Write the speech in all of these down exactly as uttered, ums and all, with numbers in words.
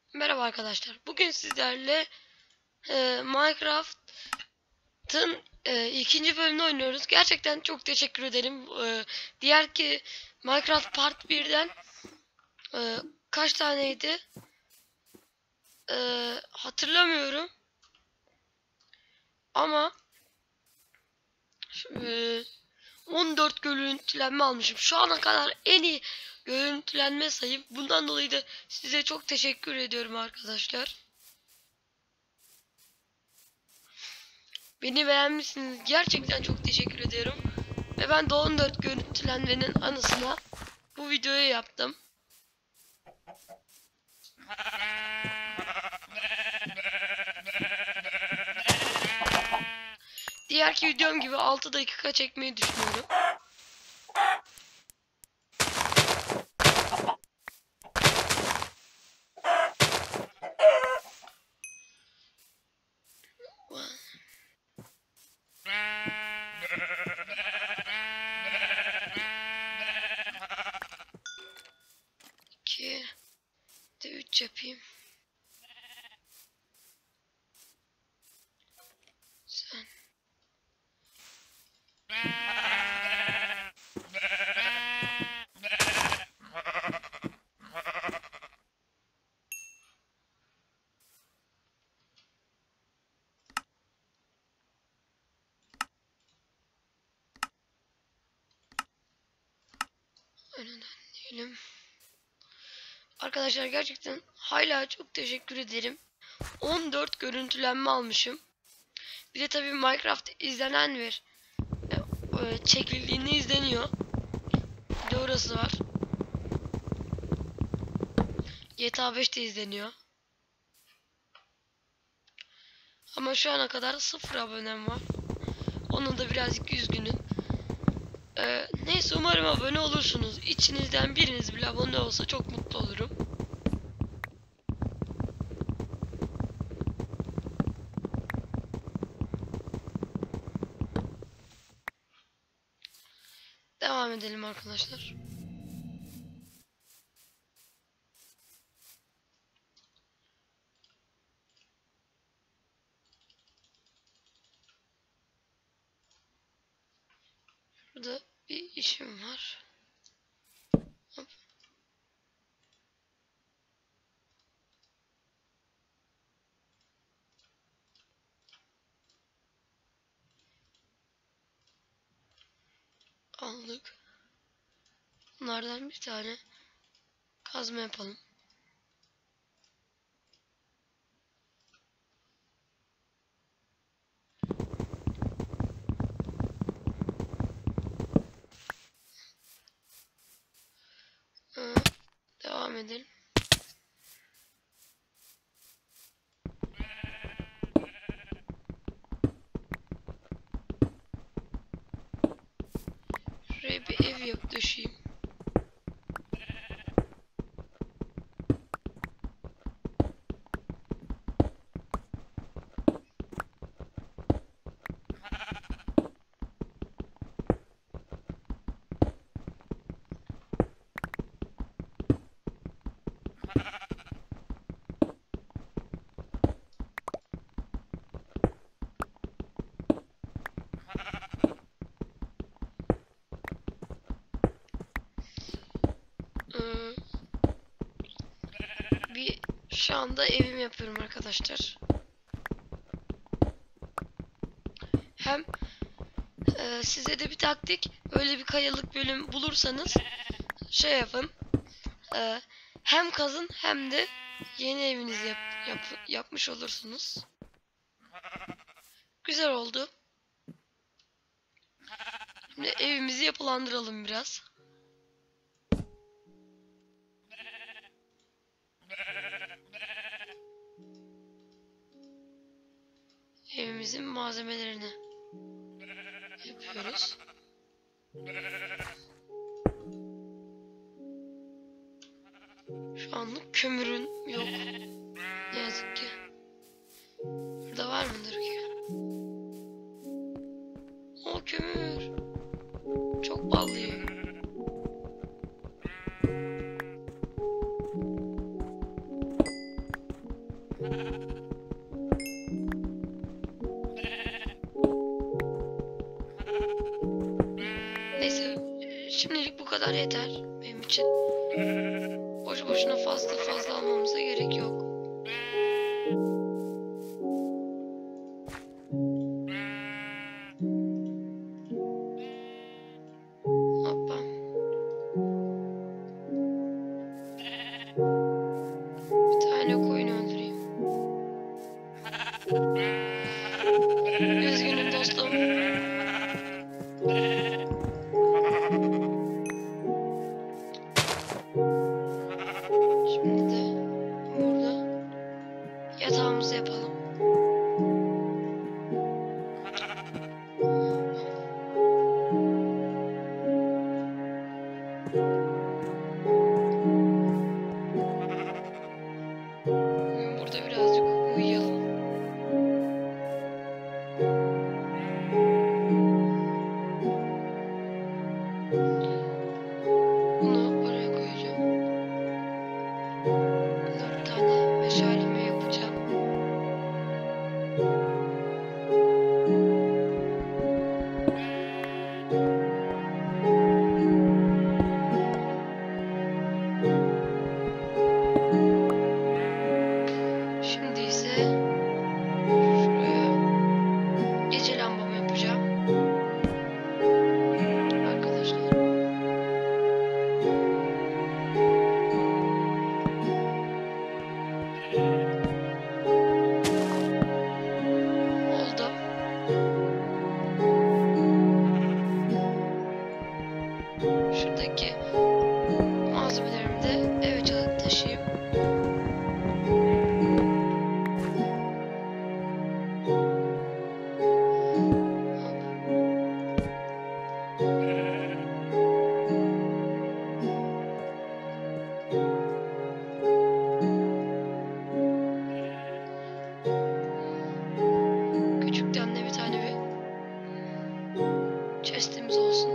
Merhaba arkadaşlar. Bugün sizlerle e, Minecraft'ın e, ikinci bölümünü oynuyoruz. Gerçekten çok teşekkür ederim. E, diğer ki Minecraft Part birden e, kaç taneydi? E, hatırlamıyorum. Ama e, on dört görüntülenme almışım. Şu ana kadar en iyi görüntülenme sayım. Bundan dolayı da size çok teşekkür ediyorum arkadaşlar. Beni beğenmişsiniz. Gerçekten çok teşekkür ediyorum. Ve ben de on dört görüntülenmenin anısına bu videoyu yaptım. Diğerki videom gibi altı dakika çekmeyi düşünüyorum. iki de üç yapayım. Sen. Önünden diyelim. Arkadaşlar gerçekten hala çok teşekkür ederim. on dört görüntülenme almışım. Bir de tabii Minecraft izlenen bir e, çekildiğinde izleniyor. Bir de orası var. G T A beş de izleniyor. Ama şu ana kadar sıfır abonem var. Onun da birazcık üzgünüm. Ee, neyse umarım abone olursunuz. İçinizden biriniz bile abone olsa çok mutlu olurum. Devam edelim arkadaşlar. Burada bir işim var. Hop. Aldık. Bunlardan bir tane kazma yapalım. Ee, devam edelim. Şuraya bir ev yap döşeyim. Ee, bir şu anda evimi yapıyorum arkadaşlar. Hem e, size de bir taktik, böyle bir kayalık bölüm bulursanız şey yapın. E, hem kazın hem de yeni evinizi yap, yap, yapmış olursunuz. Güzel oldu. Şimdi evimizi yapılandıralım biraz. Evimizin malzemelerini yapıyoruz. Şu anlık kömürün yok. Ne yazık ki. Burada var mıdır ki? O kömür. Çok ballıyor. yeter benim için. Boşu boşuna fazla fazla almamıza gerek yok. Hoppa. Bir tane koyun öldüreyim. Üzgünüm dostum. Şimdi de burada yatağımızı yapalım. Bugün burada birazcık uyuyalım. Bunu oraya koyacağım. Dört tane meşaleme yapacağım. Şimdi ise şuraya gece lambamı yapacağım. Arkadaşlar. Oldu. Şuradaki malzemelerimi de eve çalıp taşıyayım. Küçükten de bir tane bir chest'imiz olsun.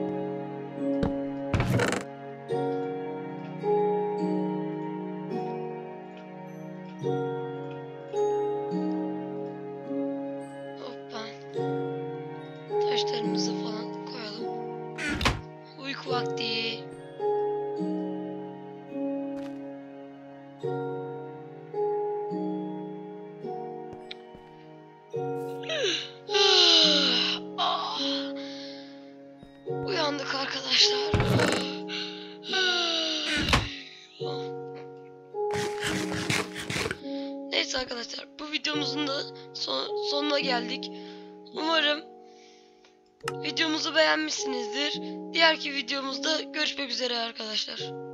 Hoppa. Taşlarımızı falan koyalım. Uyku vakti. Ah. Uyandık arkadaşlar. Neyse arkadaşlar, bu videomuzun da son, sonuna geldik. Umarım videomuzu beğenmişsinizdir. Diğerki videomuzda görüşmek üzere arkadaşlar.